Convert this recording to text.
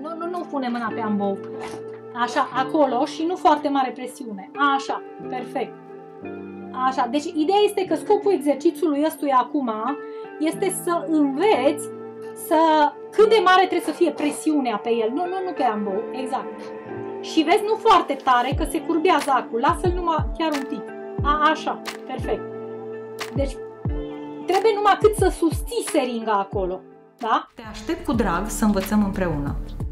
Nu pune mâna pe ambou. Așa, acolo și nu foarte mare presiune. Așa, perfect. Așa, deci ideea este că scopul exercițiului ăstuia acum este să înveți cât de mare trebuie să fie presiunea pe el. Nu pe ambou, exact. Și vezi, nu foarte tare, că se curbează acul. Lasă-l numai chiar un pic. Așa, perfect. Deci trebuie numai cât să susții seringa acolo. Da? Te aștept cu drag să învățăm împreună.